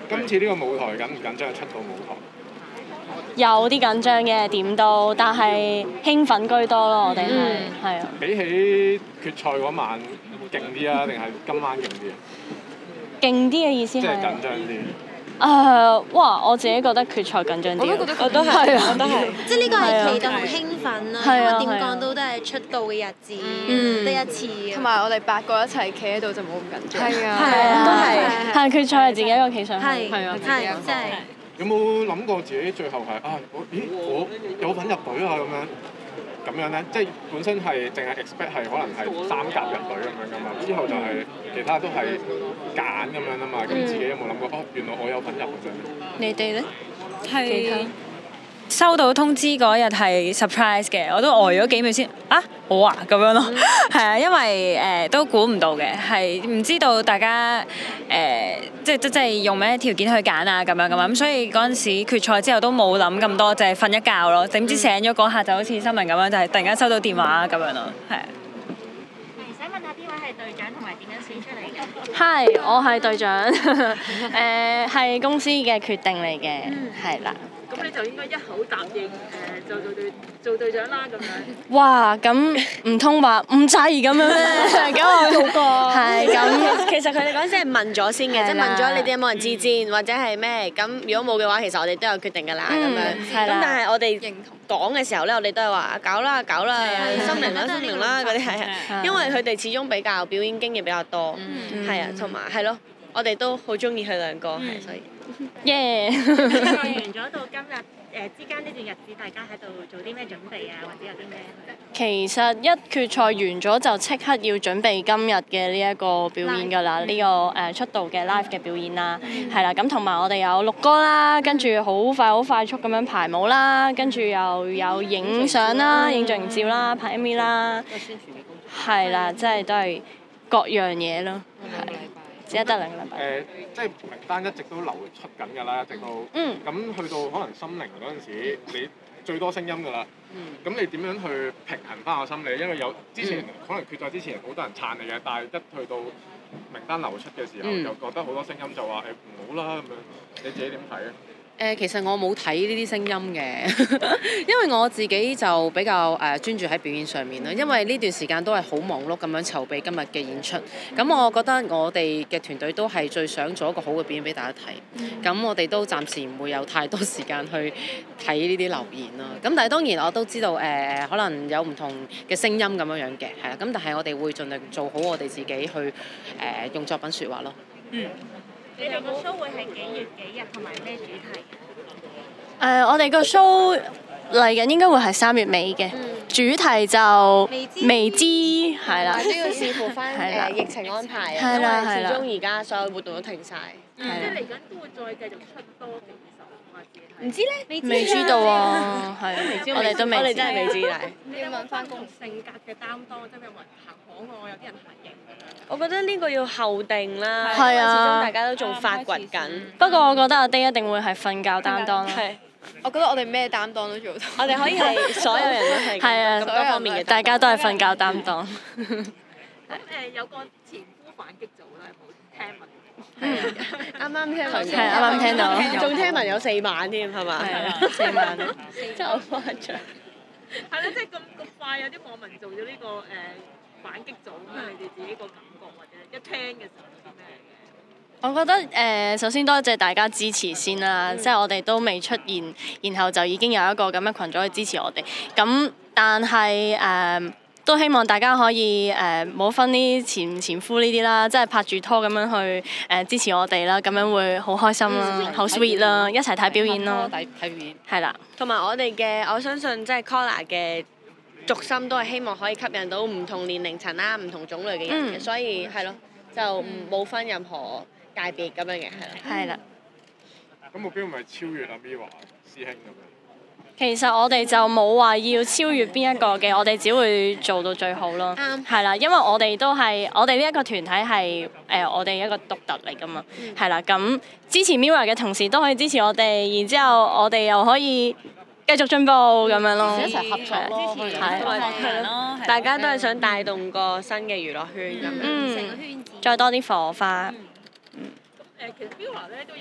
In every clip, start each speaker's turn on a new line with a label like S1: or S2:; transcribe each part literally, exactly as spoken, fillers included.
S1: 今次呢個舞台緊唔緊張？出到舞台
S2: 有啲緊張嘅點都，但係興奮居多咯。我哋係係啊。
S1: 比起決賽嗰晚勁啲啊，定係今晚勁啲啊？
S2: 勁啲嘅意思係？
S1: 即係緊張啲。
S2: 誒、uh, 哇！我自己覺得決賽緊張啲。我都覺得，我都係，我都係。
S3: 即係呢個係期待同興奮啦，因為點講都都係出道嘅日子，得一次。
S4: 同埋我哋八個一齊企喺度就冇咁緊張。
S2: 係啊，係啊，都係。係決賽係自己一個企上去。
S3: 係係啊，係真係。
S1: 有冇諗過自己最後係啊？我咦我有份入隊啊咁樣？咁樣咧，即係本身係淨係 expect 係可能係三甲入隊咁樣噶嘛，之後就係其他都係揀咁樣啊嘛，咁自己有冇諗過？哦，原來我有份入嘅。
S2: 你哋咧？
S5: 係收到通知嗰日係 surprise 嘅，我都呆咗幾秒先啊！我啊咁樣咯，係啊，因為誒、呃、都估唔到嘅，係唔知道大家誒、呃、即即即係用咩條件去揀啊咁樣咁啊，咁所以嗰陣時決賽之後都冇諗咁多，就係、是、瞓一覺咯。點知醒咗嗰下就好似新聞咁樣，就係、是、突然間收到電話咁樣咯，係啊。
S6: 想問下邊位係隊長同埋點樣選出嚟嘅？
S2: 係，我係隊長，誒係公司嘅決定嚟嘅，係啦。
S7: 咁你就應該一口答應誒做做隊做隊長啦咁樣。
S2: 哇！咁唔通話唔制咁樣咩？咁我好過。係咁，
S3: 其實佢哋嗰陣時係問咗先嘅，即係問咗你哋有冇人自薦或者係咩？咁如果冇嘅話，其實我哋都有決定㗎啦咁樣。咁但係我哋講嘅時候咧，我哋都係話搞啦搞啦，心靈啦心靈啦嗰啲係啊，因為佢哋始終比較表演經驗比較多，係啊，同埋係咯，我哋都好中意佢兩個，係所以。
S2: 耶！
S6: 決賽完咗到今日誒之間呢段日子，大家喺度做啲咩準備啊，或者有啲咩？
S2: 其實一決賽完咗就即刻要準備今日嘅呢一個表演㗎啦，呢、呢個誒、呃、出道嘅 live 嘅表演啦，係啦、嗯，咁同埋我哋有錄歌啦，跟住好快好快速咁樣排舞啦，跟住又有影相啦、影造型照啦、拍 M V 啦，係啦，即係都係各樣嘢咯，係。只係得兩個禮拜。誒，
S1: 即係名單一直都流出緊㗎啦，一直都。嗯。咁去到可能心靈嗰陣時，你最多聲音㗎啦。嗯。咁你點樣去平衡翻個心理？因為有之前、嗯、可能決賽之前好多人撐你嘅，但係一去到名單流出嘅時候，嗯、就覺得好多聲音就話誒唔好啦咁樣。你自己點睇啊？
S8: 誒、呃，其實我冇睇呢啲聲音嘅，因為我自己就比較誒、呃、專注喺表演上面啦。因為呢段時間都係好忙碌咁樣籌備今日嘅演出，咁我覺得我哋嘅團隊都係最想做一個好嘅表演俾大家睇。咁、嗯、我哋都暫時唔會有太多時間去睇呢啲留言啦。咁但係當然我都知道誒、呃，可能有唔同嘅聲音咁樣樣嘅，係啦。咁但係我哋會盡量做好我哋自己去誒、呃、用作品説話咯。嗯。
S6: 你哋個 show 會係幾月幾日同埋咩主題？
S2: 誒、uh, 我哋個 show 嚟緊應該會係三月尾嘅，嗯、主題就未知，係啦。
S3: 都要視乎翻誒疫情安排啊，因為始終而家所有活動都停晒。
S7: 即係嚟緊都會再繼續出多幾首或者係。
S3: 唔知咧？
S2: 未知道啊，係我哋都未知。
S3: 我哋真係未知啦。
S7: 你要問翻個性格嘅擔當，真係有冇人行可愛，有啲人行型咁樣。
S3: 我覺得呢個要後定啦，
S2: 係啊，
S3: 始終大家都仲發掘緊。
S2: 不過我覺得阿丁一定會係瞓覺擔當啦。
S4: 我覺得我哋咩擔當都做到。
S3: 我哋可以係所有人都係
S2: 係啊，
S3: 咁多方面嘅，
S2: 大家都係瞓覺擔當。
S7: 咁誒有個前夫反擊組啦，有冇聽聞？
S3: 啱啱聽聞，
S2: 係啱啱聽到，
S3: 仲聽聞有四晚添，係嘛？
S2: 係啊，四晚，
S3: 真係好誇張。
S7: 係咯，即係咁咁快有啲網民做咗呢個誒反擊組，咁你哋自己個感覺或者一聽嘅時候有啲咩嘅？
S2: 我覺得誒、呃，首先多謝大家支持先啦，嗯、即係我哋都未出現，然後就已經有一個咁嘅群組去支持我哋。咁但係誒、呃，都希望大家可以誒冇、呃、分啲前前夫呢啲啦，即係拍住拖咁樣去誒、呃、支持我哋啦，咁樣會好開心啦，好、嗯、sweet 啦，一齊睇表演咯，
S8: 睇表演
S2: 係啦。
S3: 同埋我哋嘅，我相信即係 Collar 嘅軸心都係希望可以吸引到唔同年齡層啦、唔同種類嘅人嘅，嗯、所以係咯，就冇分任何界別咁樣嘅，係啦。
S2: 係啦。
S1: 咁目標唔係超越阿 Mirror 師兄咁樣？
S2: 其實我哋就冇話要超越邊一個嘅，我哋只會做到最好咯。啱。係啦，因為我哋都係我哋呢一個團體係誒、呃、我哋一個獨特嚟㗎嘛。係啦、嗯，咁支持 Mirror 嘅同時都可以支持我哋，然之後我哋又可以繼續進步咁樣咯。
S3: 一齊合作咯，係咯，大家都係想帶動個新嘅娛樂圈咁樣，成個圈子，
S2: 再多啲火花。
S7: 誒，其實 Mirror 咧都有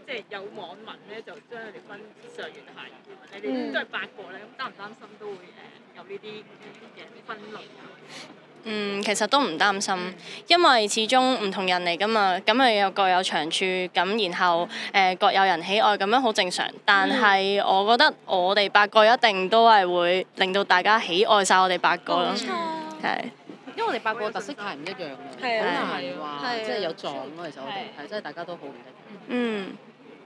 S7: 即係有網民咧就將佢哋分上元下元，你哋都係八個咧，咁擔唔擔心都會誒有呢啲嘅分類？
S2: 嗯，其實都唔擔心，因為始終唔同人嚟㗎嘛，咁佢又各有長處，咁然後誒、呃、各有人喜愛，咁樣好正常。但係我覺得我哋八個一定都係會令到大家喜愛晒我哋八個咯，係。
S8: 因為我哋八個特色太唔一樣啦，好難話即係有撞咯。其實我哋係真係大家都好唔一樣。
S2: 嗯。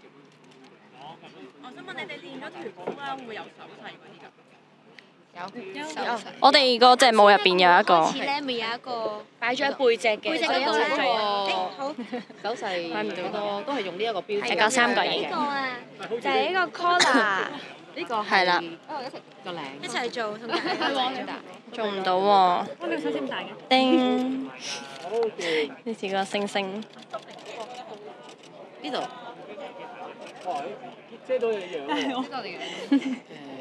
S6: 我想問你哋練咗團舞啦，會唔會有手勢嗰啲㗎？
S4: 有
S3: 有，
S2: 我哋嗰隻舞入邊有一個，
S3: 開始咧咪有一個擺咗喺背脊嘅，
S4: 背脊嗰個
S3: 做
S4: 好
S8: 手勢好多都係用呢一個標誌，
S2: 係搞三角形嘅。
S4: 呢個啊，
S3: 就係呢個 collar，
S8: 呢個
S2: 係啦，
S8: 個領
S4: 一齊做同大家一齊做。
S2: 做唔到喎。
S6: 我哋手先咁大嘅。
S2: 叮！呢似個星星。
S8: 呢度。
S1: 遮到你樣喎。
S4: 呢個嚟嘅。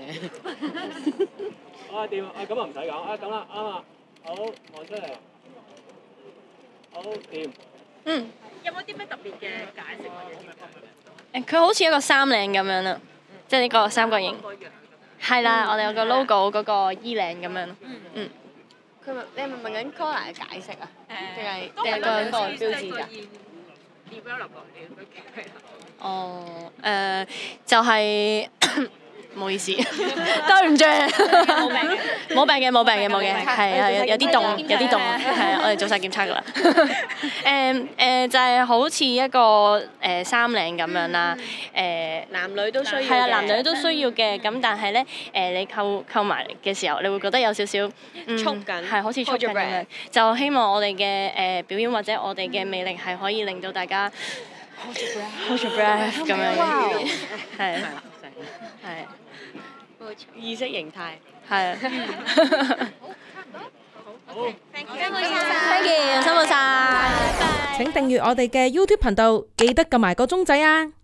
S1: 啊掂啊！咁啊唔使講啊，咁啦啱啊，好望出嚟，好掂。
S2: 嗯。
S7: 有冇啲咩特別嘅解釋或者點樣？
S2: 誒，佢好似一個三領咁樣啦，即係呢個三角形。係啦，我哋有個 logo 嗰個衣領咁樣咯。嗯。
S3: 佢問你係咪問緊 collar 嘅解釋啊？定係定係
S2: 個
S3: 個標誌㗎？哦，誒就係唔好意思，對唔住，冇病嘅，冇病嘅，冇病嘅，冇嘅，係係有有啲凍，有啲凍，係啊，我哋做晒檢測㗎啦。誒誒就係好似一個誒衫領咁樣啦，誒男女都需要嘅，係啊，男女都需要嘅。咁但係咧誒你扣扣埋嘅時候，你會覺得有少少束緊，係好似束緊咁樣。就希望我哋嘅誒表演或者我哋嘅魅力係可以令到大家 hold your breath，hold your breath 咁樣，係係啦，係。意識形態，係啊。
S1: 好
S6: ，thank
S2: you，thank you，辛苦晒。
S9: 請訂閱我哋嘅 YouTube 頻道，記得撳埋個鐘仔啊！